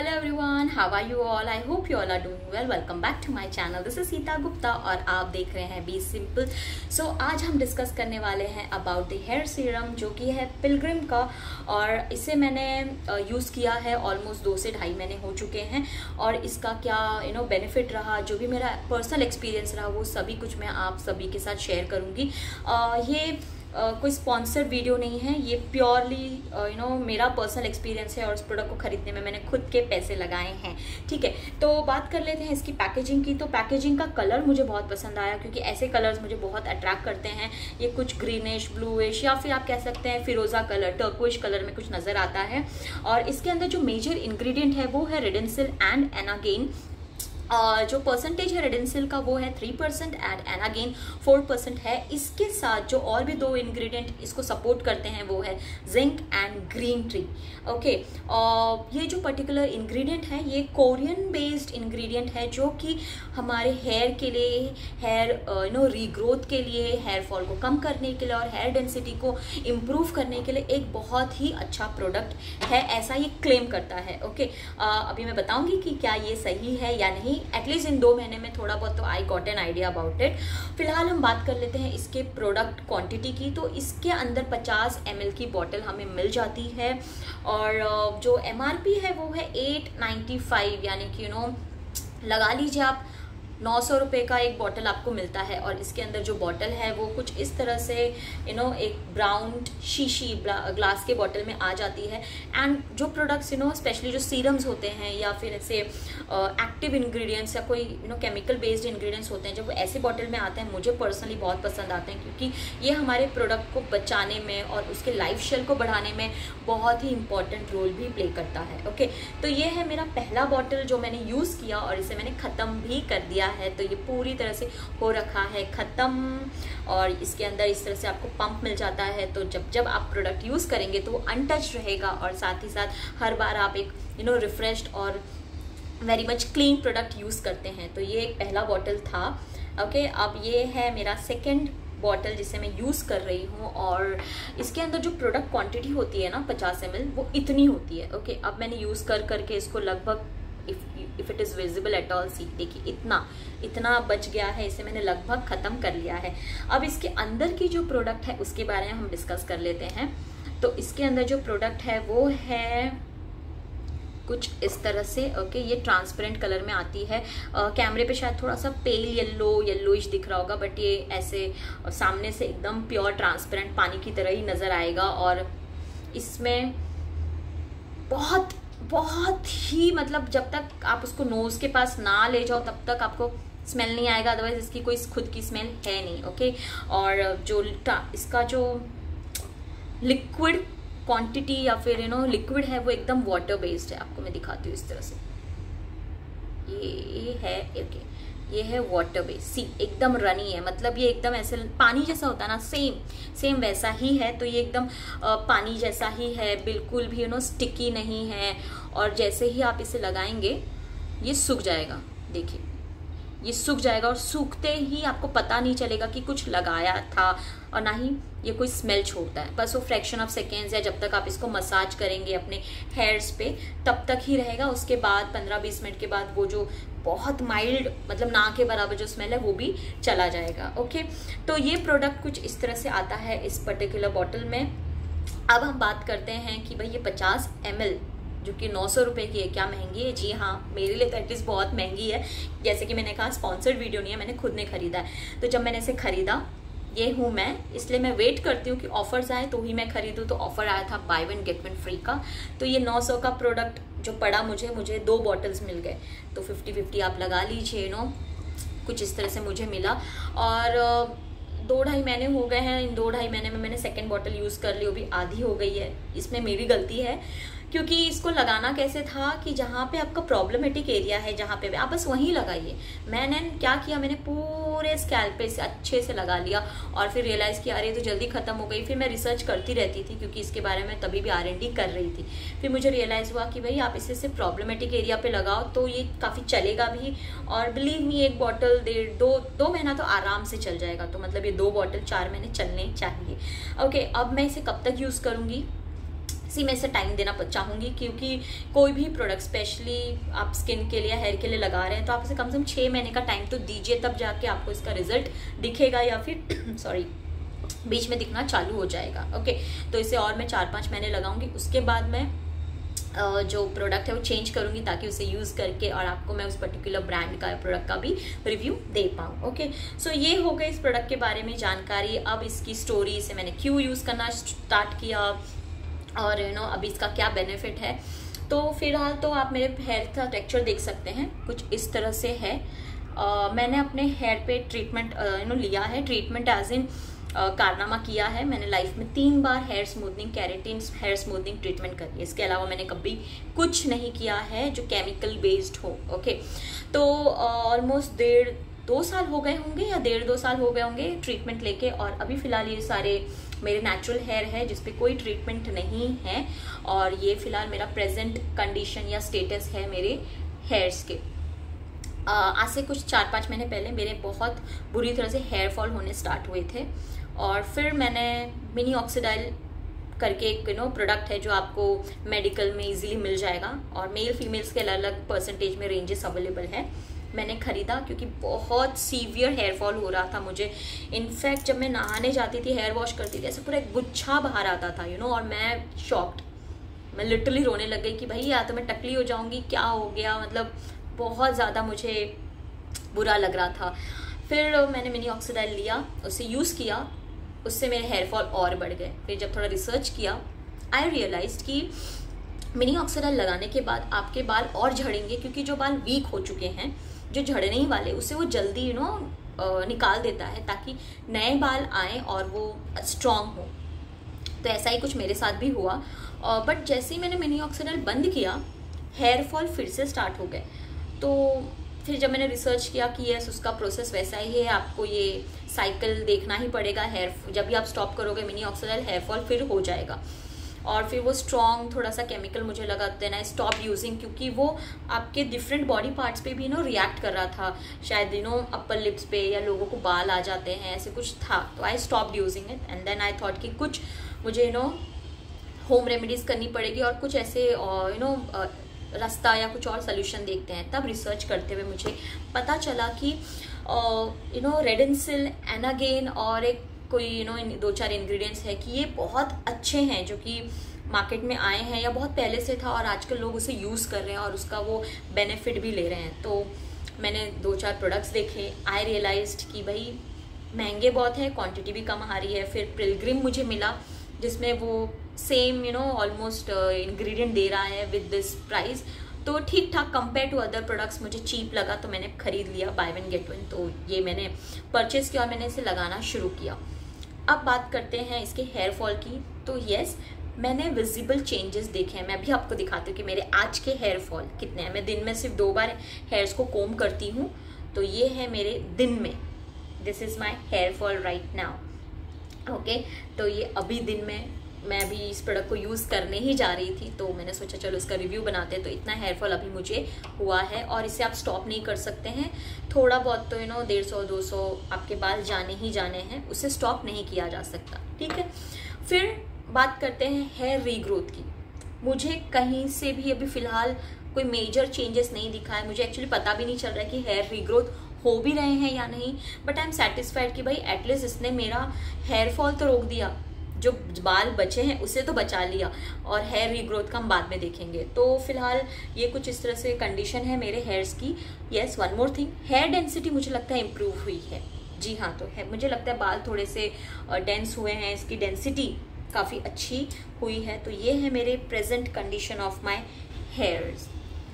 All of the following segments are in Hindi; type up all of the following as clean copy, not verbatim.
Hello everyone, how are you all? I hope you all are doing well. Welcome back to my channel. This is Sita Gupta और आप देख रहे हैं बी सिंपल. So आज हम डिस्कस करने वाले हैं अबाउट द हेयर सीरम जो कि है पिलग्रिम का, और इसे मैंने यूज़ किया है ऑलमोस्ट 2 से 2.5 महीने हो चुके हैं. और इसका क्या बेनिफिट रहा, जो भी मेरा पर्सनल एक्सपीरियंस रहा, वो सभी कुछ मैं आप सभी के साथ शेयर करूँगी. ये कोई स्पॉन्सर्ड वीडियो नहीं है, ये प्योरली मेरा पर्सनल एक्सपीरियंस है और इस प्रोडक्ट को खरीदने में मैंने खुद के पैसे लगाए हैं. ठीक है, तो बात कर लेते हैं इसकी पैकेजिंग की. तो पैकेजिंग का कलर मुझे बहुत पसंद आया क्योंकि ऐसे कलर्स मुझे बहुत अट्रैक्ट करते हैं. ये कुछ ग्रीनिश, ब्लूइश या फिर आप कह सकते हैं फिरोज़ा कलर, टर्कोइश कलर में कुछ नज़र आता है. और इसके अंदर जो मेजर इंग्रेडिएंट है वो है रेडेंसिल एंड एनागेन. जो परसेंटेज है रेडेंसिल का वो है 3% एंड एनागेन 4% है. इसके साथ जो और भी 2 इंग्रेडिएंट इसको सपोर्ट करते हैं वो है zinc and green tea. Okay, ये जो पर्टिकुलर इंग्रेडिएंट है ये कोरियन बेस्ड इंग्रेडिएंट है जो कि हमारे हेयर के लिए, हेयर रीग्रोथ के लिए, हेयर फॉल को कम करने के लिए और हेयर डेंसिटी को इम्प्रूव करने के लिए एक बहुत ही अच्छा प्रोडक्ट है, ऐसा ये क्लेम करता है. ओके, अभी मैं बताऊंगी कि क्या ये सही है या नहीं. एटलीस्ट इन 2 महीने में थोड़ा बहुत तो I got an idea about it. फिलहाल हम बात कर लेते हैं इसके प्रोडक्ट क्वांटिटी की. तो इसके अंदर 50 ml की बॉटल हमें मिल जाती है और जो MRP है वो है 895, यानी कि लगा लीजिए आप 900 रुपये का एक बॉटल आपको मिलता है. और इसके अंदर जो बॉटल है वो कुछ इस तरह से एक ब्राउन शीशी ग्लास के बॉटल में आ जाती है. एंड जो प्रोडक्ट्स स्पेशली जो सीरम्स होते हैं या फिर ऐसे एक्टिव इंग्रेडिएंट्स या कोई केमिकल बेस्ड इंग्रेडिएंट्स होते हैं, जब वो ऐसे बॉटल में आते हैं मुझे पर्सनली बहुत पसंद आते हैं क्योंकि ये हमारे प्रोडक्ट को बचाने में और उसके लाइफ शेल को बढ़ाने में बहुत ही इंपॉर्टेंट रोल भी प्ले करता है. ओके, तो ये है मेरा पहला बॉटल जो मैंने यूज़ किया और इसे मैंने ख़त्म भी कर दिया है. तो ये पूरी तरह से हो रखा है ख़त्म. और इसके अंदर इस तरह से आपको पंप मिल जाता है, तो जब आप प्रोडक्ट यूज़ करेंगे तो वो अनटच रहेगा और साथ ही साथ हर बार आप एक रिफ्रेश्ड और very much clean product use करते हैं. तो ये एक पहला बॉटल था. ओके, अब ये है मेरा सेकेंड बॉटल जिसे मैं यूज़ कर रही हूँ. और इसके अंदर जो प्रोडक्ट क्वांटिटी होती है ना 50 ml, वो इतनी होती है. ओके, अब मैंने यूज़ करके इसको लगभग if it is visible at all, see देखिए इतना बच गया है. इसे मैंने लगभग ख़त्म कर लिया है. अब इसके अंदर की जो प्रोडक्ट है उसके बारे में हम डिस्कस कर लेते हैं. तो इसके अंदर जो प्रोडक्ट है वो है कुछ इस तरह से. ओके, ये ट्रांसपेरेंट कलर में आती है. कैमरे पे शायद थोड़ा सा पेल येलोइश दिख रहा होगा, बट ये ऐसे सामने से एकदम प्योर ट्रांसपेरेंट पानी की तरह ही नज़र आएगा. और इसमें बहुत ही जब तक आप उसको नोज के पास ना ले जाओ तब तक आपको स्मेल नहीं आएगा, अदरवाइज इसकी कोई खुद की स्मेल है नहीं. ओके, और जो इसका जो लिक्विड क्वांटिटी या फिर लिक्विड है वो एकदम वाटर बेस्ड है. आपको मैं दिखाती हूँ इस तरह से. ये है ओके, ये है वाटर बेस्ड. सी एकदम रनी है, मतलब ये एकदम ऐसे पानी जैसा होता है ना, सेम वैसा ही है. तो ये एकदम पानी जैसा ही है, बिल्कुल भी स्टिकी नहीं है. और जैसे ही आप इसे लगाएंगे ये सूख जाएगा. देखिए ये सूख जाएगा और सूखते ही आपको पता नहीं चलेगा कि कुछ लगाया था, और ना ही ये कोई स्मेल छोड़ता है. बस वो फ्रैक्शन ऑफ सेकेंड्स या जब तक आप इसको मसाज करेंगे अपने हेयर्स पे तब तक ही रहेगा. उसके बाद 15-20 मिनट के बाद वो जो बहुत माइल्ड ना के बराबर जो स्मेल है वो भी चला जाएगा. ओके, तो ये प्रोडक्ट कुछ इस तरह से आता है इस पर्टिकुलर बॉटल में. अब हम बात करते हैं कि भाई ये 50 ml जो कि 900 रुपये की है, क्या महंगी है? जी हाँ, मेरे लिए तो एटलीस्ट बहुत महंगी है. जैसे कि मैंने कहा स्पॉन्सर्ड वीडियो नहीं है, मैंने खुद ने खरीदा है. तो जब मैंने इसे खरीदा, ये हूँ मैं, इसलिए मैं वेट करती हूँ कि ऑफर्स आए तो ही मैं खरीदूँ. तो ऑफर आया था बाय 1 गेट 1 फ्री का. तो ये 900 का प्रोडक्ट जो पड़ा मुझे 2 बॉटल्स मिल गए. तो 50-50 आप लगा लीजिए. कुछ इस तरह से मुझे मिला. और 2-2.5 महीने हो गए हैं. इन 2-2.5 महीने में मैंने सेकेंड बॉटल यूज़ कर ली, वो भी आधी हो गई है. इसमें मेरी गलती है क्योंकि इसको लगाना कैसे था कि जहाँ पे आपका प्रॉब्लमेटिक एरिया है, जहाँ पे आप बस वहीं लगाइए. मैंने क्या किया, मैंने पूरे स्कैल्प पे से अच्छे से लगा लिया और फिर रियलाइज़ किया अरे तो जल्दी ख़त्म हो गई. फिर मैं रिसर्च करती रहती थी क्योंकि इसके बारे में तभी भी R&D कर रही थी. फिर मुझे रियलाइज़ हुआ कि भाई आप इसे सिर्फ प्रॉब्लमेटिक एरिया पे लगाओ तो ये काफ़ी चलेगा भी. और बिलीव मी, एक बॉटल 1.5-2 महीना तो आराम से चल जाएगा. तो मतलब ये 2 बॉटल 4 महीने चलने चाहिए. ओके, अब मैं इसे कब तक यूज़ करूँगी? इसी में से टाइम देना चाहूँगी, क्योंकि कोई भी प्रोडक्ट स्पेशली आप स्किन के लिए, हेयर के लिए लगा रहे हैं तो आप इसे कम से कम 6 महीने का टाइम तो दीजिए, तब जाके आपको इसका रिजल्ट दिखेगा या फिर सॉरी बीच में दिखना चालू हो जाएगा। ओके, तो इसे और मैं 4-5 महीने लगाऊंगी, उसके बाद मैं जो प्रोडक्ट है वो चेंज करूंगी ताकि उसे यूज़ करके और आपको मैं उस पर्टिकुलर ब्रांड का प्रोडक्ट का भी रिव्यू दे पाऊँ। ओके, सो ये हो गई इस प्रोडक्ट के बारे में जानकारी। अब इसकी स्टोरी, इसे मैंने क्यों यूज़ करना स्टार्ट किया और अभी इसका क्या बेनिफिट है। तो फिलहाल तो आप मेरे हेयर का टेक्सचर देख सकते हैं, कुछ इस तरह से है। मैंने अपने हेयर पे ट्रीटमेंट लिया है, ट्रीटमेंट एज इन कारनामा किया है। मैंने लाइफ में 3 बार hair smoothening, keratin hair smoothening treatment करी है। इसके अलावा मैंने कभी कुछ नहीं किया है जो केमिकल बेस्ड हो। ओके, तो ऑलमोस्ट 1.5-2 साल हो गए होंगे या 1.5-2 साल हो गए होंगे ट्रीटमेंट लेके, और अभी फिलहाल ये सारे मेरे नेचुरल हेयर है जिसपे कोई ट्रीटमेंट नहीं है, और ये फिलहाल मेरा प्रेजेंट कंडीशन या स्टेटस है मेरे हेयर्स के। आज से कुछ 4-5 महीने पहले मेरे बहुत बुरी तरह से हेयर फॉल होने स्टार्ट हुए थे, और फिर मैंने मिनी ऑक्सीडाइल करके एक प्रोडक्ट है जो आपको मेडिकल में इजीली मिल जाएगा, और मेल फीमेल्स के अलग अलग परसेंटेज में रेंजेस अवेलेबल है। मैंने खरीदा क्योंकि बहुत सीवियर हेयर फॉल हो रहा था मुझे। इनफैक्ट जब मैं नहाने जाती थी, हेयर वॉश करती थी, ऐसे पूरा एक गुच्छा बाहर आता था और मैं शॉक्ड, मैं लिटरली रोने लग गई कि भाई या तो मैं टकली हो जाऊंगी, क्या हो गया, मतलब बहुत ज़्यादा मुझे बुरा लग रहा था। फिर मैंने मिनी ऑक्सीडाइल लिया, उसे यूज़ किया, उससे मेरे हेयर फॉल और बढ़ गए। फिर जब थोड़ा रिसर्च किया, आई रियलाइज्ड कि मिनी ऑक्सीडाइल लगाने के बाद आपके बाल और झड़ेंगे, क्योंकि जो बाल वीक हो चुके हैं, जो झड़ने ही वाले, उसे वो जल्दी निकाल देता है ताकि नए बाल आए और वो स्ट्रॉन्ग हो। तो ऐसा ही कुछ मेरे साथ भी हुआ, बट जैसे ही मैंने मिनी ऑक्सीडाइल बंद किया, हेयर फॉल फिर से स्टार्ट हो गए। तो फिर जब मैंने रिसर्च किया कि यस, उसका प्रोसेस वैसा ही है, आपको ये साइकिल देखना ही पड़ेगा। जब भी आप स्टॉप करोगे मिनी ऑक्सीडाइल, हेयर फॉल फिर हो जाएगा। और फिर वो स्ट्रॉन्ग थोड़ा सा केमिकल मुझे लगा देना है, स्टॉप यूजिंग, क्योंकि वो आपके डिफरेंट बॉडी पार्ट्स पे भी रिएक्ट कर रहा था। शायद अपर लिप्स पे, या लोगों को बाल आ जाते हैं, ऐसे कुछ था। तो I stop using it, and then I thought कि कुछ मुझे होम रेमेडीज करनी पड़ेगी और कुछ ऐसे रास्ता या कुछ और सोल्यूशन देखते हैं। तब रिसर्च करते हुए मुझे पता चला कि रेडेंसिल, एनागेन और एक कोई 2-4 इंग्रेडिएंट्स है कि ये बहुत अच्छे हैं, जो कि मार्केट में आए हैं या बहुत पहले से था, और आजकल लोग उसे यूज़ कर रहे हैं और उसका वो बेनिफिट भी ले रहे हैं। तो मैंने 2-4 प्रोडक्ट्स देखे, आई रियलाइज्ड कि भाई महंगे बहुत है, क्वांटिटी भी कम आ रही है। फिर पिलग्रिम मुझे मिला जिसमें वो सेम ऑलमोस्ट इंग्रेडिएंट दे रहा है विद दिस प्राइस, तो ठीक ठाक कंपेयर टू अदर प्रोडक्ट्स मुझे चीप लगा, तो मैंने खरीद लिया, बाय 1 गेट 1। तो ये मैंने परचेज किया और मैंने इसे लगाना शुरू किया। अब बात करते हैं इसके हेयर फॉल की। तो यस, मैंने विजिबल चेंजेस देखे हैं। मैं भी आपको दिखाती हूँ कि मेरे आज के हेयर फॉल कितने हैं। मैं दिन में सिर्फ 2 बार हेयर्स को कोम करती हूँ, तो ये है मेरे दिन में, this is my hair fall right now. Okay, तो ये अभी दिन में मैं भी इस प्रोडक्ट को यूज़ करने ही जा रही थी, तो मैंने सोचा चलो इसका रिव्यू बनाते हैं। तो इतना हेयर फॉल अभी मुझे हुआ है, और इसे आप स्टॉप नहीं कर सकते हैं। थोड़ा बहुत तो 150-200 आपके बाल जाने ही जाने हैं, उसे स्टॉप नहीं किया जा सकता। ठीक है, फिर बात करते हैं हेयर रीग्रोथ की। मुझे कहीं से भी अभी फ़िलहाल कोई मेजर चेंजेस नहीं दिखा है। मुझे एक्चुअली पता भी नहीं चल रहा है कि हेयर रीग्रोथ हो भी रहे हैं या नहीं, बट आई एम सेटिस्फाइड कि भाई एटलीस्ट इसने मेरा हेयर फॉल तो रोक दिया, जो बाल बचे हैं उसे तो बचा लिया, और हेयर रीग्रोथ का हम बाद में देखेंगे। तो फिलहाल ये कुछ इस तरह से कंडीशन है मेरे हेयर्स की। Yes, one more thing, hair density मुझे लगता है इम्प्रूव हुई है। जी हाँ, तो है, मुझे लगता है बाल थोड़े से डेंस हुए हैं, इसकी डेंसिटी काफ़ी अच्छी हुई है। तो ये है मेरे present condition of my hairs.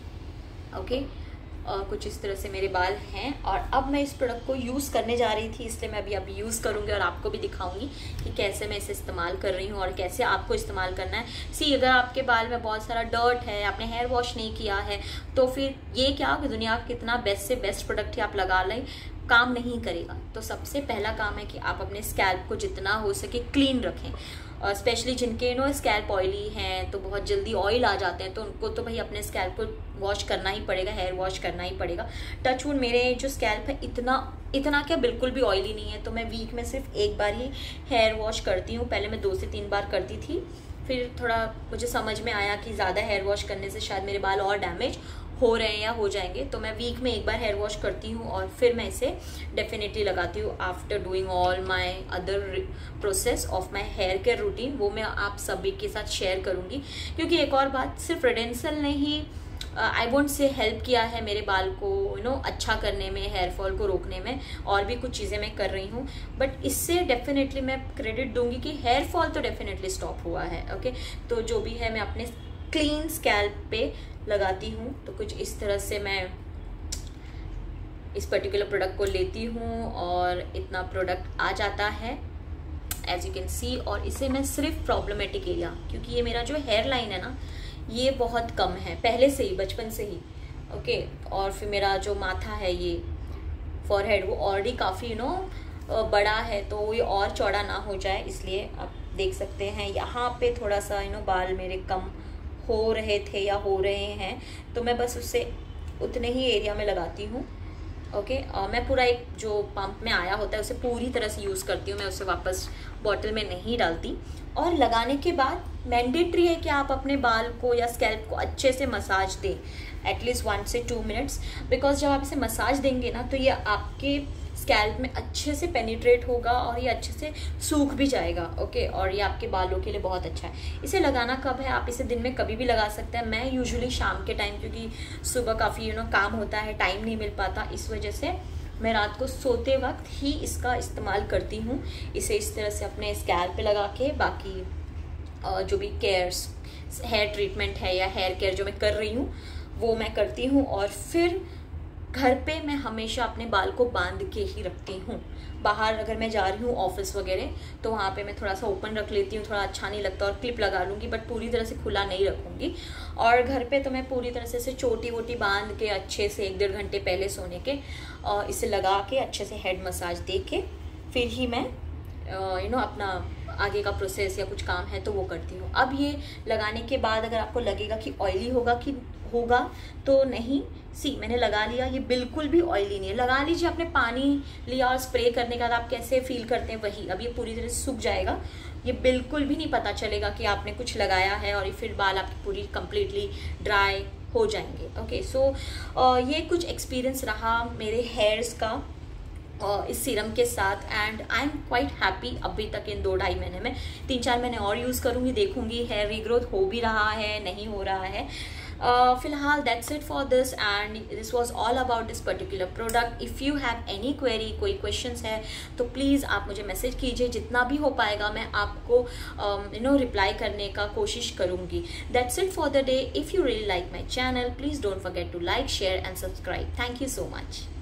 Okay, कुछ इस तरह से मेरे बाल हैं, और अब मैं इस प्रोडक्ट को यूज़ करने जा रही थी, इसलिए मैं अभी यूज़ करूँगी और आपको भी दिखाऊंगी कि कैसे मैं इसे इस्तेमाल कर रही हूँ और कैसे आपको इस्तेमाल करना है। सी, अगर आपके बाल में बहुत सारा डर्ट है, आपने हेयर वॉश नहीं किया है, तो फिर ये क्या दुनिया का कितना बेस्ट से बेस्ट प्रोडक्ट ही आप लगा लें, काम नहीं करेगा। तो सबसे पहला काम है कि आप अपने स्कैल्प को जितना हो सके क्लीन रखें, और स्पेशली जिनके स्कैल्प ऑयली हैं, तो बहुत जल्दी ऑयल आ जाते हैं, तो उनको तो भाई अपने स्कैल्प को वॉश करना ही पड़ेगा, हेयर वॉश करना ही पड़ेगा। टचवुड मेरे जो स्कैल्प है इतना क्या बिल्कुल भी ऑयली नहीं है, तो मैं वीक में सिर्फ 1 बार ही हेयर वॉश करती हूँ। पहले मैं 2 से 3 बार करती थी, फिर थोड़ा मुझे समझ में आया कि ज़्यादा हेयर वॉश करने से शायद मेरे बाल और डैमेज हो रहे हैं या हो जाएंगे, तो मैं वीक में एक बार हेयर वॉश करती हूँ और फिर मैं इसे डेफिनेटली लगाती हूँ after doing all my other process of my hair care routine. वो मैं आप सभी के साथ शेयर करूँगी, क्योंकि एक और बात, सिर्फ रेडेंसल ने ही आई वोंट से हेल्प किया है मेरे बाल को अच्छा करने में, हेयर फॉल को रोकने में, और भी कुछ चीज़ें मैं कर रही हूँ, बट इससे डेफिनेटली मैं क्रेडिट दूंगी कि हेयर फॉल तो डेफिनेटली स्टॉप हुआ है। ओके, तो जो भी है मैं अपने क्लीन स्कैल्प पे लगाती हूँ। तो कुछ इस तरह से मैं इस पर्टिकुलर प्रोडक्ट को लेती हूँ और इतना प्रोडक्ट आ जाता है एज यू कैन सी। और इसे मैं सिर्फ प्रॉब्लमेटिक एरिया, क्योंकि ये मेरा जो हेयर लाइन है ना ये बहुत कम है पहले से ही, बचपन से ही। ओके, और फिर मेरा जो माथा है, ये फॉरहेड, वो ऑलरेडी काफ़ी बड़ा है, तो ये और चौड़ा ना हो जाए, इसलिए आप देख सकते हैं यहाँ पे थोड़ा सा बाल मेरे कम हो रहे थे या हो रहे हैं, तो मैं बस उससे उतने ही एरिया में लगाती हूँ। ओके, मैं पूरा एक जो पंप में आया होता है उसे पूरी तरह से यूज़ करती हूँ, मैं उसे वापस बॉटल में नहीं डालती। और लगाने के बाद मैंडेटरी है कि आप अपने बाल को या स्कैल्प को अच्छे से मसाज दें, एटलीस्ट 1 से 2 मिनट्स, बिकॉज जब आप इसे मसाज देंगे ना तो ये आपके स्कैल्प में अच्छे से पेनिट्रेट होगा और ये अच्छे से सूख भी जाएगा। ओके, और ये आपके बालों के लिए बहुत अच्छा है। इसे लगाना कब है, आप इसे दिन में कभी भी लगा सकते हैं। मैं यूजुअली शाम के टाइम, क्योंकि सुबह काफ़ी काम होता है, टाइम नहीं मिल पाता, इस वजह से मैं रात को सोते वक्त ही इसका इस्तेमाल करती हूँ। इसे इस तरह से अपने स्कैल्प पे लगा के, बाकी जो भी केयर्स, हेयर ट्रीटमेंट है या हेयर केयर जो मैं कर रही हूँ वो मैं करती हूँ। और फिर घर पे मैं हमेशा अपने बाल को बांध के ही रखती हूँ। बाहर अगर मैं जा रही हूँ ऑफिस वगैरह तो वहाँ पे मैं थोड़ा सा ओपन रख लेती हूँ, थोड़ा अच्छा नहीं लगता, और क्लिप लगा लूँगी, बट पूरी तरह से खुला नहीं रखूँगी। और घर पे तो मैं पूरी तरह से इसे चोटी वोटी बांध के अच्छे से 1-1.5 घंटे पहले सोने के इसे लगा के अच्छे से हेड मसाज दे के फिर ही मैं अपना आगे का प्रोसेस या कुछ काम है तो वो करती हूँ। अब ये लगाने के बाद अगर आपको लगेगा कि ऑयली होगा तो नहीं, मैंने लगा लिया, ये बिल्कुल भी ऑयली नहीं है। लगा लीजिए, आपने पानी लिया और स्प्रे करने के बाद आप कैसे फील करते हैं वही, अब ये पूरी तरह से सूख जाएगा, ये बिल्कुल भी नहीं पता चलेगा कि आपने कुछ लगाया है, और ये फिर बाल आपकी पूरी कंप्लीटली ड्राई हो जाएंगे। ओके, सो ये कुछ एक्सपीरियंस रहा मेरे हेयर्स का इस सीरम के साथ, and I am quite happy. अभी तक इन 2-2.5 महीने में 3-4 महीने और यूज़ करूँगी, देखूँगी हेयर रीग्रोथ हो भी रहा है नहीं हो रहा है। फिलहाल that's it for this, and this was all about this particular product. If you have any query, कोई क्वेश्चंस है तो प्लीज़ आप मुझे मैसेज कीजिए, जितना भी हो पाएगा मैं आपको रिप्लाई करने का कोशिश करूँगी। That's it for the day. If you really like my channel, please don't forget to like, share and subscribe. Thank you so much.